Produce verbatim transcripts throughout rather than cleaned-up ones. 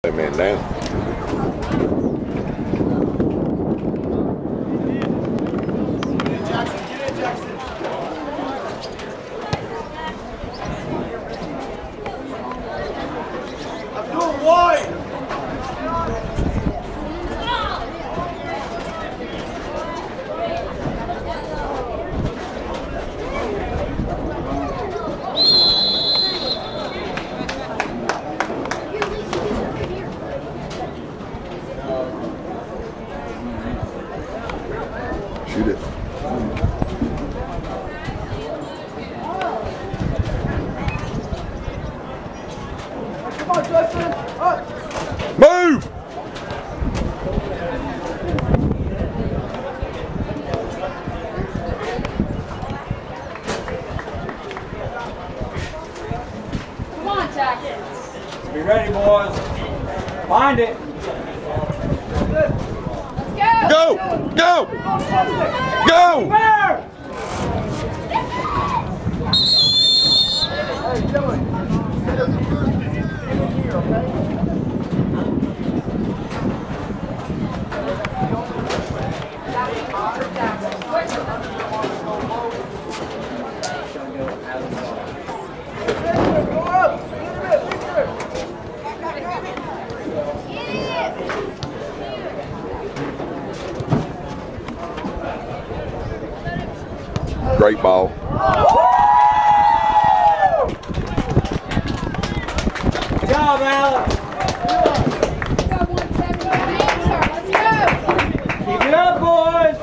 That man down. Shoot it. Come on, Justin. Up. Move! Come on, Jack. Be ready, boys. Find it. Let's go. Go! Go! Go! Bear! Hey, Dylan. Here, okay? Go up. Great ball. Good job, Alex. Keep it up, boys.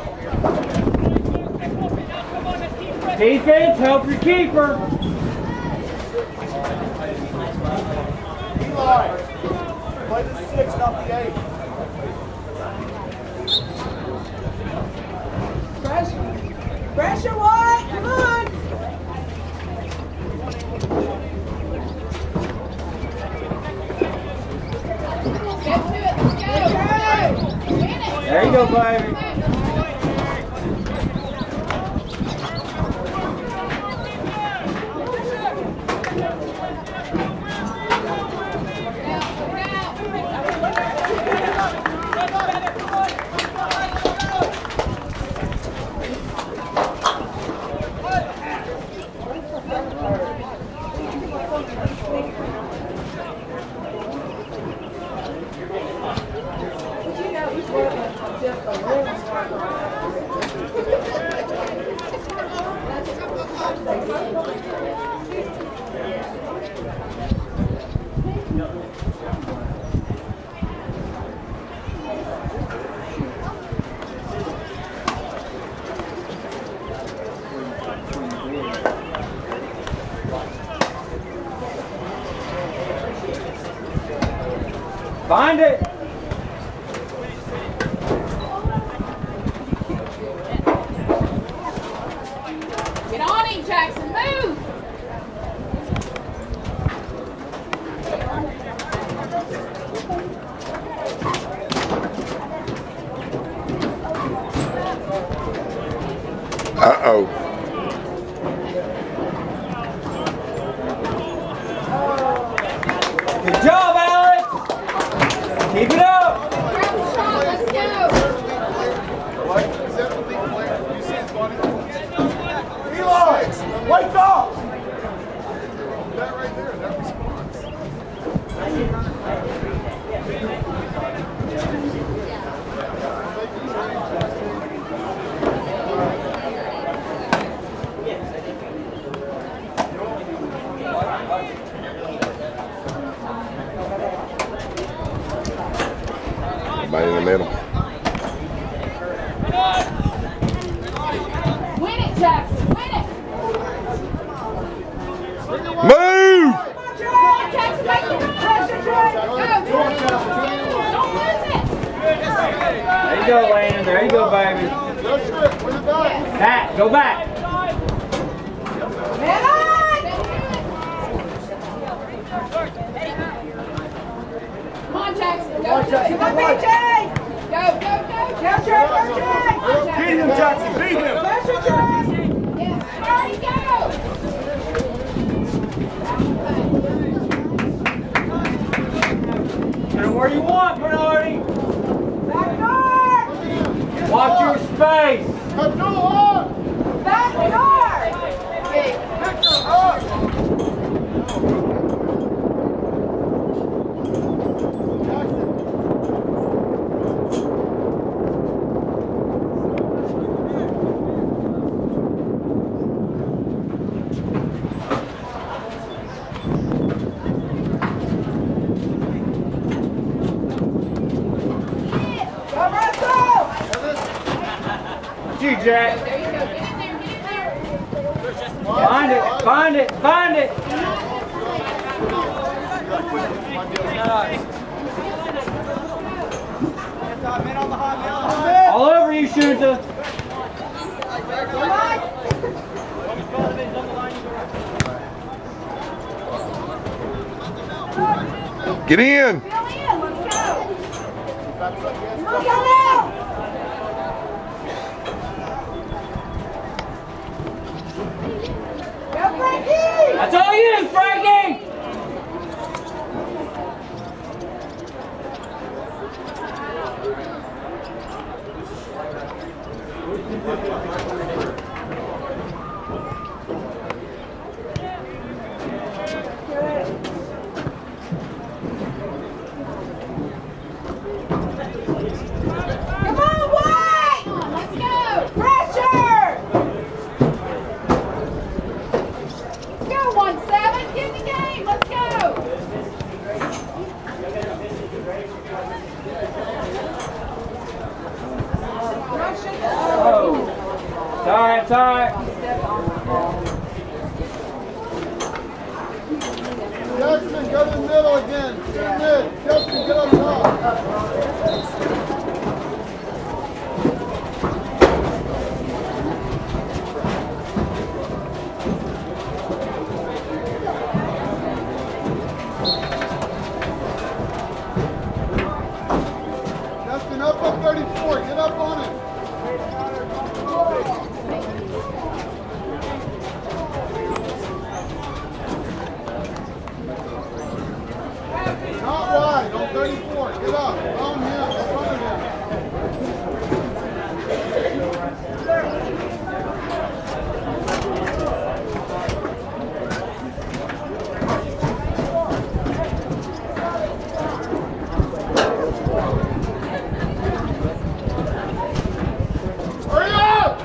Defense, help your keeper. Eli, play the six, not the eight. Pressure. Pressure, White. Come on. There you go, baby. Find it. Get on him, Jackson. Move. Uh-oh. Good job, Alex. Keep it up. Grab the shot. Let's go. Eli, wake up. That right there, that response. Everybody in the middle. Win it, Jackson. Win it. Move! Come on, Jackson. Make the pressure, Trey. Go. Don't lose it. There you go, Landon. There you go, baby. Go strip, put it back. Back. Go back. Man on. Come on, Jackson. Go, Jackson. Come on, B J. Go, go, go. Go, Trey. Go, Trey. Beat him, Jackson. Beat him. Pressure, Trey. Yes. There you go. Get him where you want, Bernardi. Back guard! Watch your space. Control on! Back guard! Victor up! Go Russell! You, Jack. There you go. Get in there. Get in there. Find it. Find it. Find it. All over you, Shunta. Get in. Fill in, let's go! Come on, go now! Go Frankie! That's all you, Frankie. Come on, White! Come on, let's go. Pressure! Go, one seven. Get in the game. Let's go. Oh. It's all right. It's all right. Jackson, go to the middle again. To the mid. Justin, get up top. Justin, up on thirty-four. Get up on it. Not wide, on thirty-four. Get up. On him, in front of him. Hurry up!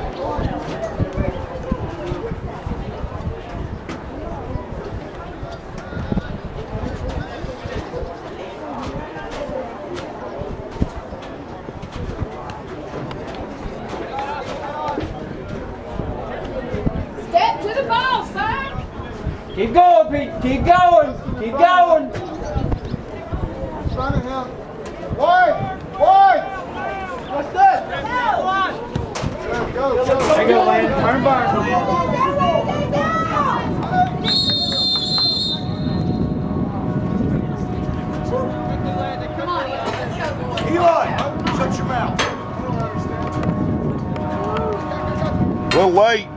Step to the ball, son. Keep going, Pete. Keep going. Keep going. In front of him. Wide! Wide! What's that? Go, go, go. There you go, Landon. Turn Barnes, Landon. Come on, Eli. Let's go, boys. Eli, shut your mouth. A little late.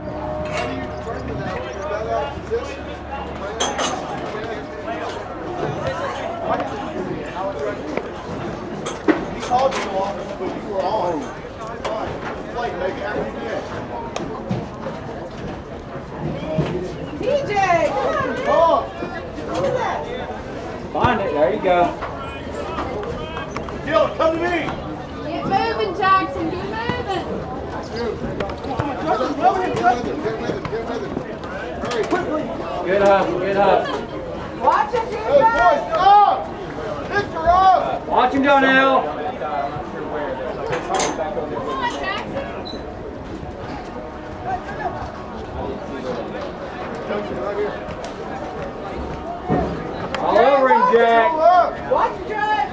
He called you off, but you were on. Fine. Play, make it happen again. T J, come on, man. Oh, Look at that. Find it. There you go. Dylan, come to me. Get moving, Jackson. Get moving. Get with it, get with it, get with it. Hurry, quickly. Good hustle. Good hustle. Watch it, Hey, boys, defense. up! Victor, up! Watch him, Donnell. Come on, Jackson. All over him, Jack. Up! Watch it, Jack.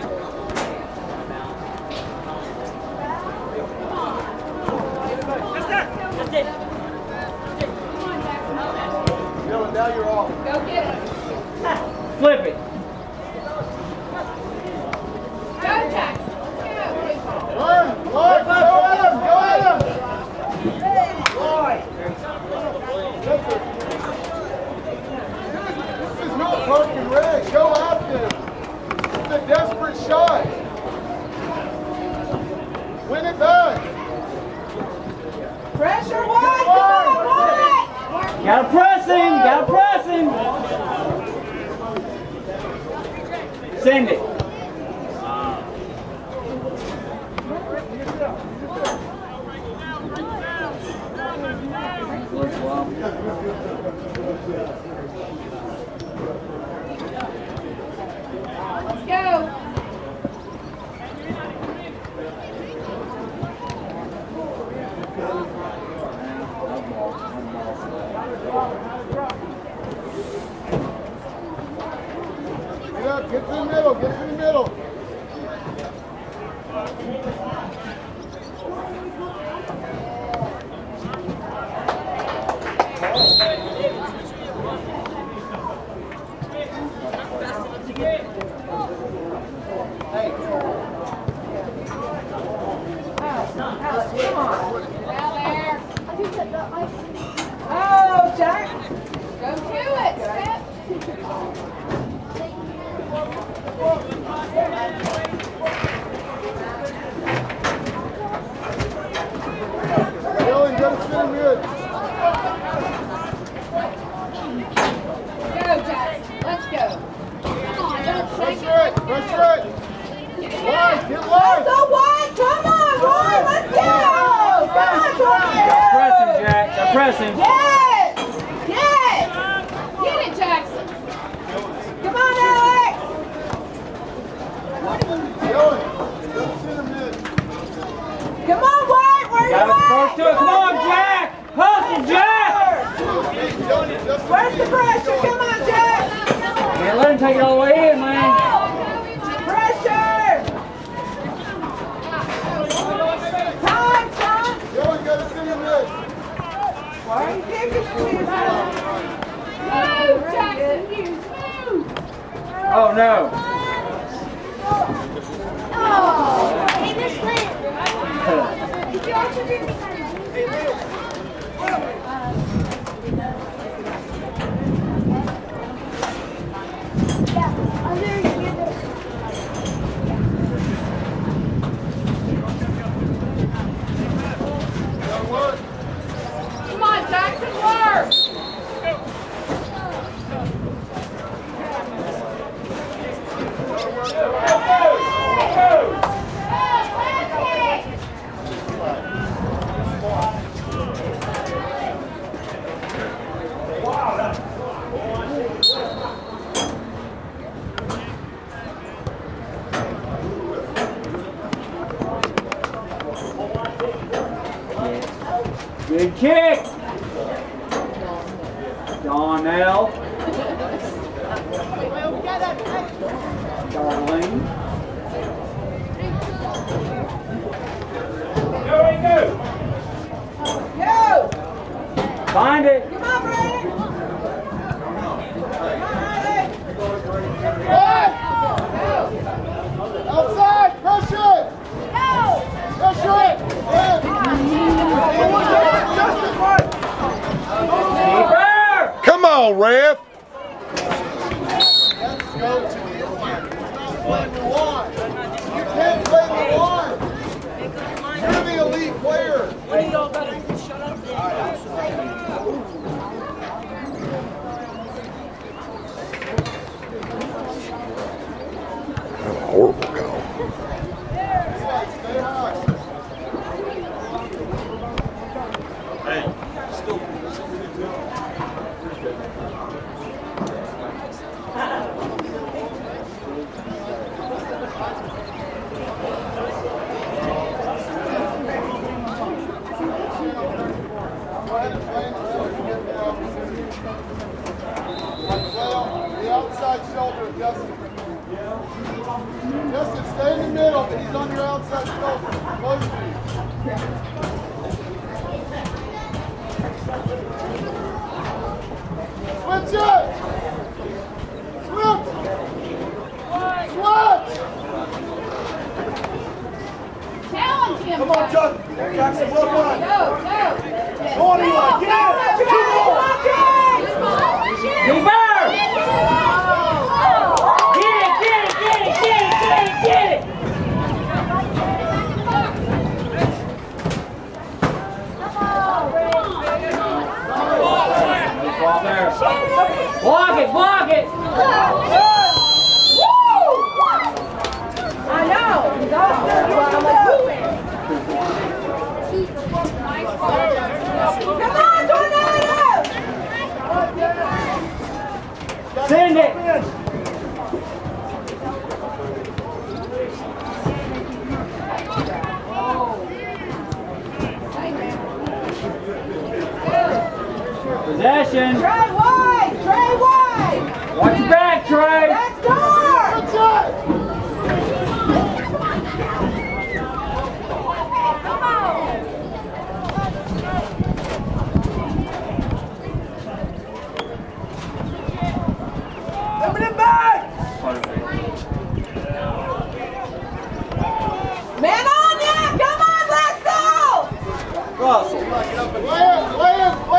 Come on, Jackson. Dylan, now you're off. Go get it. Flip it. Go, Jackson. Let's go. Run, run, go at him, go at him! This is not park and rec, go after him. The desk Gotta press him! Gotta press him! Send it. Let's go. Yeah, get to the middle, get to the middle. Oh, Jack. Go to it, Step. Dylan, get us in mid. Go, Jack. Let's go. Come on, don't shake Pressure it, it. pressure it. Get it Wide, out. get wide. Go, White. Come on, White. Let's go. Come on, Press him, White. Jack. Gotta press him. Yes. Yes. Get it, Jackson. Come on, Alex. Dylan, get us in mid. Come on, White. Where you Gotta at? force to it. Come on, Jack! Hustle, Jack! Hey, Dylan, just Where's the pressure? Come on, Jack. Can't let him take it all the way in, man. Pressure. Time, son. Dylan, get us in mid. Why are you kicking to me? Move, Jackson. Hughes, move. Oh, no. Oh, hey, this land. Did you also do Dylan, work. Come on, Jackson, work. Good kick. Donnell. Darlene. Go. Find it. Come on, Brandon. Come on, Brandon. Wide. Outside, pressure it. Pressure it. Keeper. Come on, ref. Let's go to the inline. Play the line. You can't play the line. You're the elite player. Horrible call. Stay high. Go ahead and play until you get the opportunity. Play on the outside shoulder of Justin. Justin, stay in the middle, but he's on your outside shoulder. Close to you. Switch it! Switch! Switch! Challenge him. Come on, Justin. Jackson, well done. Go, go. Go on, Eli. Get in. Two more. Keeper. Get it, get it, get it, get it, get it, get it. Possession. Trey wide. Trey wide. Watch your back, Trey. Back door. That's it. Come on. Coming it back. Man on ya. Come on, Russell. Russell. Lance, Lance,